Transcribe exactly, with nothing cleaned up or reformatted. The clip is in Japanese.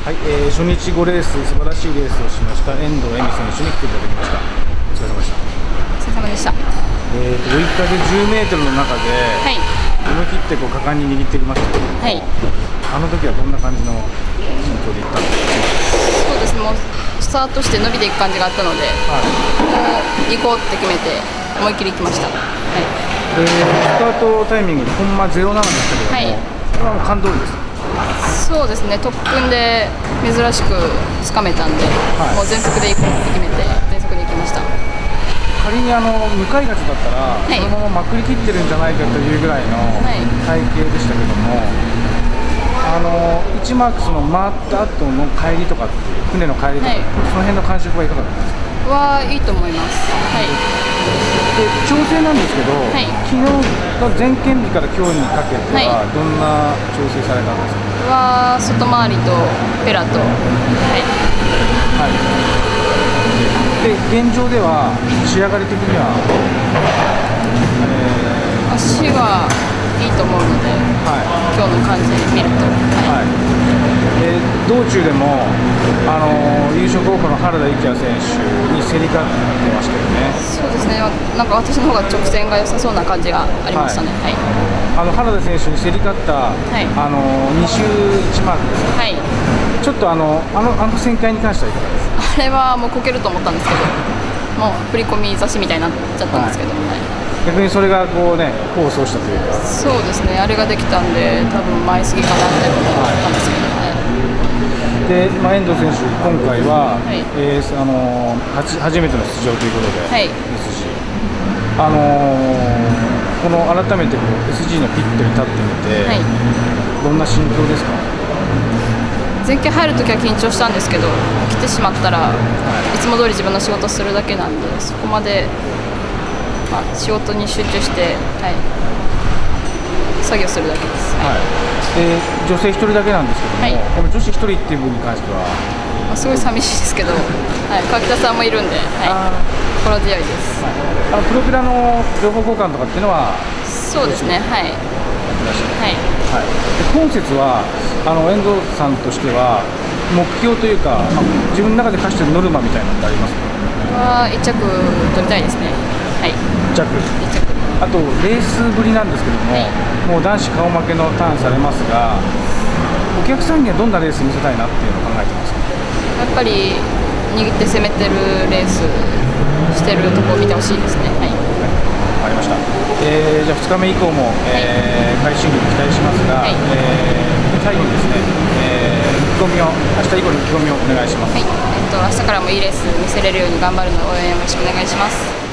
はい、えー、初日ごレース、素晴らしいレースをしました遠藤恵美選手に来ていただきました。お疲れ様でした。 お疲れ様でした。 えーと、追い風じゅうメートルの中で、はい、思い切ってこう果敢に握ってきましたけども、はい、あの時はどんな感じの心境でいったんですか？ そうですね、もうスタートして伸びていく感じがあったので、はい、もう行こうって決めて思い切り行きました。はい、 えー、スタートタイミングでコンマゼロななでしたけども、はい、これはもう感動ですか？ そうですね、特訓で珍しくつかめたんで、はい、もう全速で行こうって決めて全速で行きました。 仮にあの向かい風だったら、はい、そのまままくりきってるんじゃないかというぐらいの体型でしたけども、はい、あのいちマークその回った後の帰りとかっていう船の帰りとか、はい、その辺の感触はいかがだったんですか？ はいいと思います。はい。 で調整なんですけど、はい、昨日の前検日から今日にかけてはどんな調整されたんですか？ は外回りとペラと、はい。 はい。で現状では仕上がり的には、 えー、足はいいと思うので、はい、今日の感じ見ると。はい。はい、 で道中でも、あの優勝候補の原田幸也選手に競り勝ってましたよね。 そうですね、なんか私の方が直線が良さそうな感じがありましたね。はい、 はい、あの原田選手に競り勝った、はい、あのに周いちマークですか、はい、ちょっとあのあのあの旋回に関してはいかがですか？ あれはもうこけると思ったんですけど、もう振り込み差しみたいになっちゃったんですけど、はいはい、 逆にそれがこうね功を奏したというか。 そうですね、あれができたんで多分前すぎかなって思ったんですけど、はい、 で、まあ、遠藤選手、今回は、はい、えー、あのー、初, 初めての出場ということで、はい、ですし、あのー、この改めてこう エスジー のピットに立ってみて、はい、どんな心境ですか？ 前期入るときは緊張したんですけど、来てしまったら、はい、いつも通り自分の仕事するだけなんで、そこまで、まあ、仕事に集中して、はい、作業するだけです。はい、 で女性ひとりだけなんですけども、はい、この女子ひとりっていう分に関しては、 まあ、すごい寂しいですけど、はい、川北さんもいるんで、はい、心強いです。はい、 あのプロペラの情報交換とかっていうのは、 そうですね、はい。はいはい、で今節はあの遠藤さんとしては目標というか、自分の中で課してるノルマみたいなのってありますか？ はいち着取りたいですね。はい、いっ着あとレースぶりなんですけども、はい、もう男子顔負けのターンされますが、お客さんにはどんなレース見せたいなっていうのを考えてますか？ やっぱり握って攻めてるレースしてるところを見てほしいですね。はい、 わかりました。えー、じゃあふつかめ以降も、えー、快進撃期待しますが、はい、えー、最後にですね、えー、意気込みを明日以降の意気込みをお願いします。 はい、えっと明日からもいいレース見せれるように頑張るので応援よろしくお願いします。